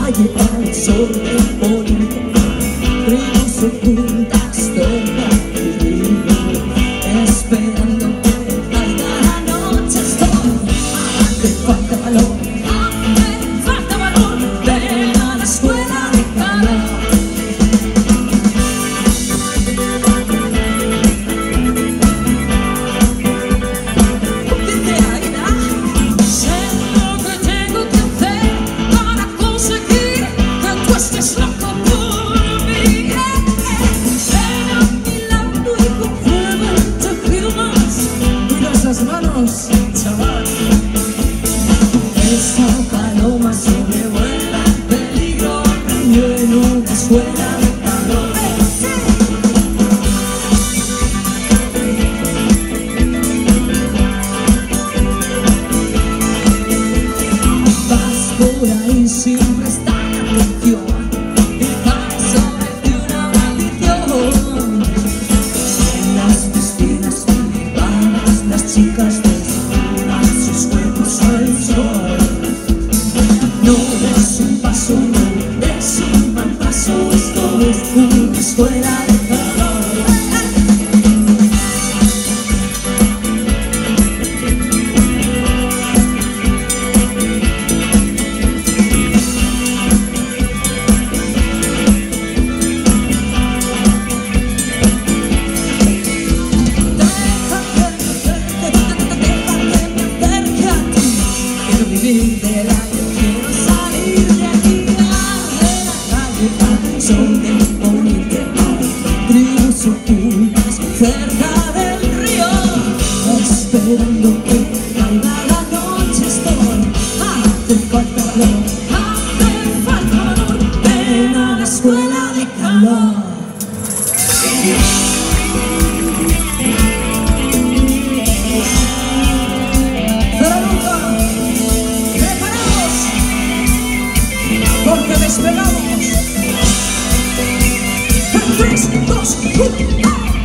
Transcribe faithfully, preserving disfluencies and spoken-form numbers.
calle al sol del poniente, tribus ocultas del río, esperando que caiga la noche. Estoy, te falta valor, te falta valor, ven a la escuela de calor. Manos, chaval. Esa paloma sobrevuela el peligro, aprendió en una escuela de calor. Vas por ahí sin prestar atención y caes sobre ti una maldición. En las piscinas privadas las chicas desnudan sus cuerpos al sol. No des un paso, no des un mal paso, esto es una escuela de calor. De la quiero salir de aquí, de la calle al sol del poniente, tribus ocultas cerca del río, esperando que caiga la noche. Estoy, hace falta valor, hace falta valor, ven a la escuela de calor. Porque despegamos. tres, dos, uno.